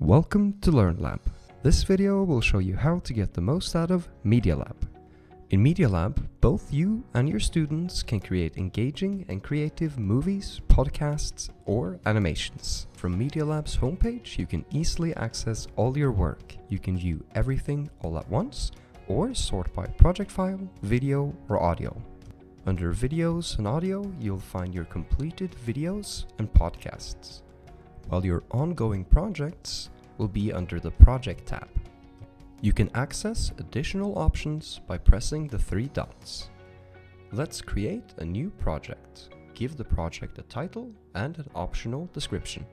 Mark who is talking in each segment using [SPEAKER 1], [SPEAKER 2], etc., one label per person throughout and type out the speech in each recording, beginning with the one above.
[SPEAKER 1] Welcome to Medialab. This video will show you how to get the most out of Medialab. In Medialab, both you and your students can create engaging and creative movies, podcasts, or animations. From Medialab's homepage, you can easily access all your work. You can view everything all at once, or sort by project file, video, or audio. Under videos and audio, you'll find your completed videos and podcasts, while your ongoing projects will be under the Project tab. You can access additional options by pressing the three dots. Let's create a new project. Give the project a title and an optional description.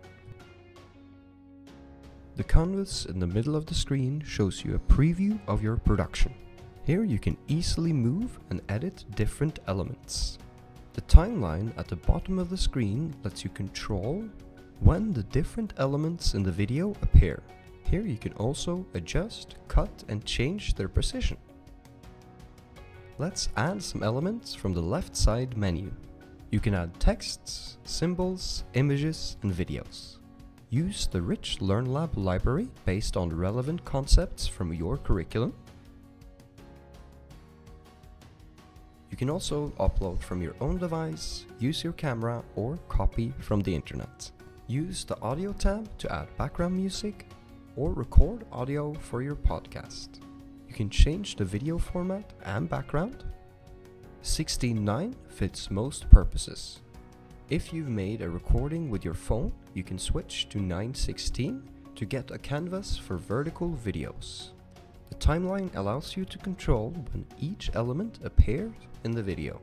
[SPEAKER 1] The canvas in the middle of the screen shows you a preview of your production. Here you can easily move and edit different elements. The timeline at the bottom of the screen lets you control when the different elements in the video appear. Here you can also adjust, cut, and change their position. Let's add some elements from the left side menu. You can add texts, symbols, images, and videos. Use the rich LearnLab library based on relevant concepts from your curriculum. You can also upload from your own device, use your camera, or copy from the internet. Use the audio tab to add background music or record audio for your podcast. You can change the video format and background. 16:9 fits most purposes. If you've made a recording with your phone, you can switch to 9:16 to get a canvas for vertical videos. The timeline allows you to control when each element appears in the video.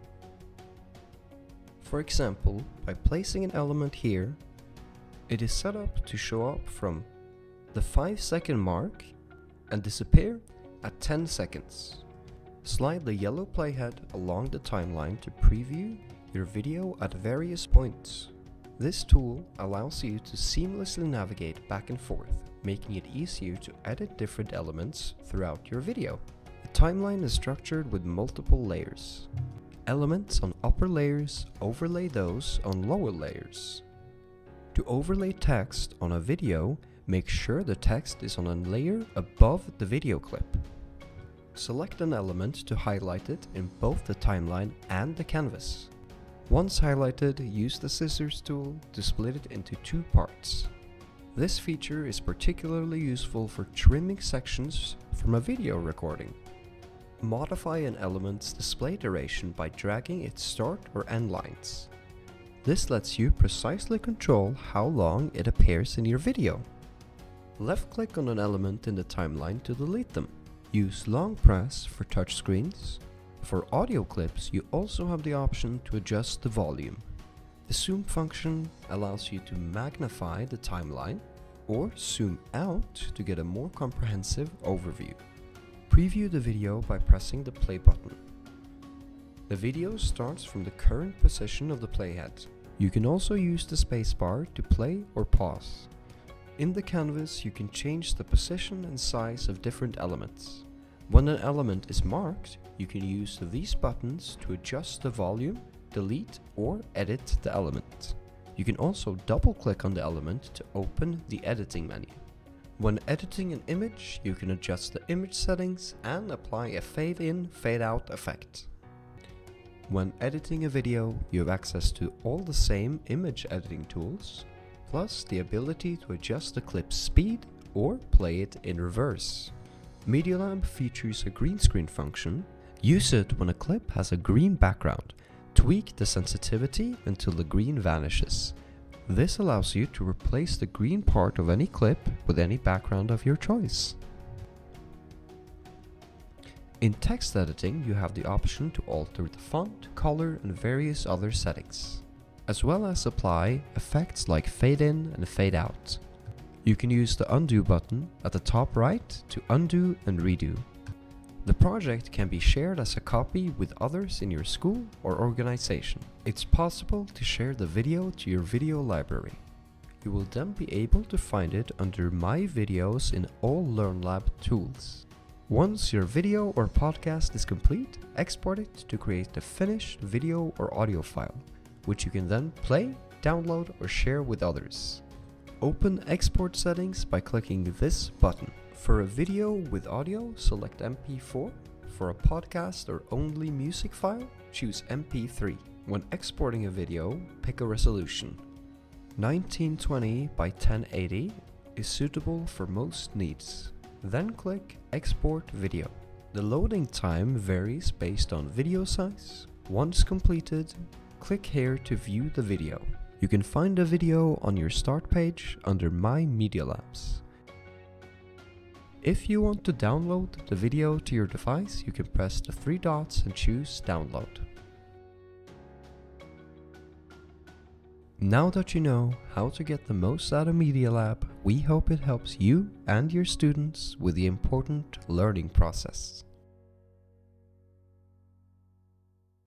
[SPEAKER 1] For example, by placing an element here, it is set up to show up from the 5-second mark and disappear at 10 seconds. Slide the yellow playhead along the timeline to preview your video at various points. This tool allows you to seamlessly navigate back and forth, making it easier to edit different elements throughout your video. The timeline is structured with multiple layers. Elements on upper layers overlay those on lower layers. To overlay text on a video, make sure the text is on a layer above the video clip. Select an element to highlight it in both the timeline and the canvas. Once highlighted, use the scissors tool to split it into two parts. This feature is particularly useful for trimming sections from a video recording. Modify an element's display duration by dragging its start or end lines. This lets you precisely control how long it appears in your video. Left-click on an element in the timeline to delete them. Use long press for touchscreens. For audio clips, you also have the option to adjust the volume. The zoom function allows you to magnify the timeline or zoom out to get a more comprehensive overview. Preview the video by pressing the play button. The video starts from the current position of the playhead. You can also use the spacebar to play or pause. In the canvas, you can change the position and size of different elements. When an element is marked, you can use these buttons to adjust the volume, delete, or edit the element. You can also double-click on the element to open the editing menu. When editing an image, you can adjust the image settings and apply a fade-in, fade-out effect. When editing a video, you have access to all the same image editing tools, plus the ability to adjust the clip's speed or play it in reverse. Medialab features a green screen function. Use it when a clip has a green background. Tweak the sensitivity until the green vanishes. This allows you to replace the green part of any clip with any background of your choice. In text editing, you have the option to alter the font, color, and various other settings, as well as apply effects like fade in and fade out. You can use the undo button at the top right to undo and redo. The project can be shared as a copy with others in your school or organization. It's possible to share the video to your video library. You will then be able to find it under My Videos in all LearnLab tools. Once your video or podcast is complete, export it to create a finished video or audio file, which you can then play, download, or share with others. Open export settings by clicking this button. For a video with audio, select MP4. For a podcast or only music file, choose MP3. When exporting a video, pick a resolution. 1920 by 1080 is suitable for most needs. Then click Export Video. The loading time varies based on video size. Once completed, click here to view the video. You can find the video on your start page under My Medialabs. If you want to download the video to your device, you can press the 3 dots and choose Download. Now that you know how to get the most out of Medialab, we hope it helps you and your students with the important learning process.